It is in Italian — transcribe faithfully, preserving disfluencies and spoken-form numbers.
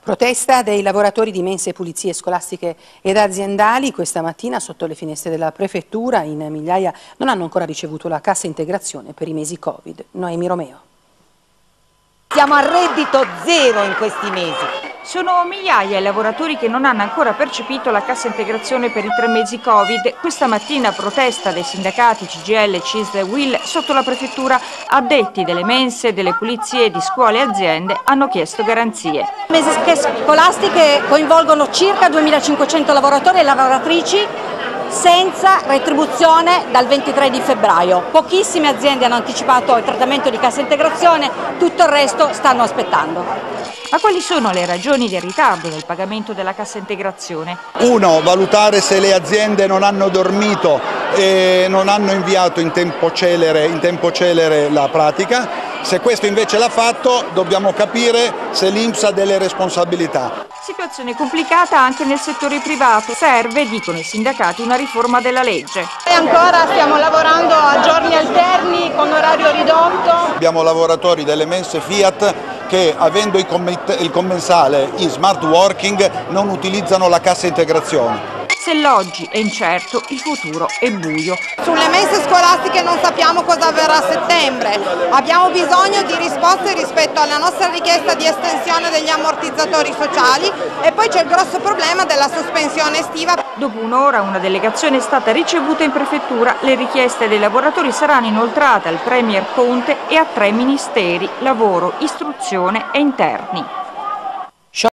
Protesta dei lavoratori di mense pulizie scolastiche ed aziendali. Questa mattina sotto le finestre della prefettura in migliaia non hanno ancora ricevuto la cassa integrazione per i mesi Covid. Noemi Romeo. Siamo a reddito zero in questi mesi. Sono migliaia i lavoratori che non hanno ancora percepito la cassa integrazione per i tre mesi Covid. Questa mattina protesta dei sindacati C G I L, C I S L e U I L sotto la prefettura. Addetti delle mense, delle pulizie di scuole e aziende hanno chiesto garanzie. Le mense scolastiche coinvolgono circa duemilacinquecento lavoratori e lavoratrici senza retribuzione dal ventitré di febbraio. Pochissime aziende hanno anticipato il trattamento di cassa integrazione, tutto il resto stanno aspettando. Ma quali sono le ragioni del ritardo nel pagamento della cassa integrazione? Uno, valutare se le aziende non hanno dormito e non hanno inviato in tempo celere, in tempo celere la pratica. Se questo invece l'ha fatto, dobbiamo capire se l'I N P S ha delle responsabilità. Situazione complicata anche nel settore privato. Serve, dicono i sindacati, una riforma della legge. E ancora stiamo lavorando a giorni alterni con orario ridotto. Abbiamo lavoratori delle mense Fiat che, avendo il commensale in smart working, non utilizzano la cassa integrazione. Se l'oggi è incerto, il futuro è buio. Sulle mense scolastiche non sappiamo cosa avverrà a settembre. Abbiamo bisogno di risposte rispetto alla nostra richiesta di estensione degli ammortizzatori sociali e poi c'è il grosso problema della sospensione estiva. Dopo un'ora una delegazione è stata ricevuta in prefettura. Le richieste dei lavoratori saranno inoltrate al Premier Conte e a tre ministeri: lavoro, istruzione e interni.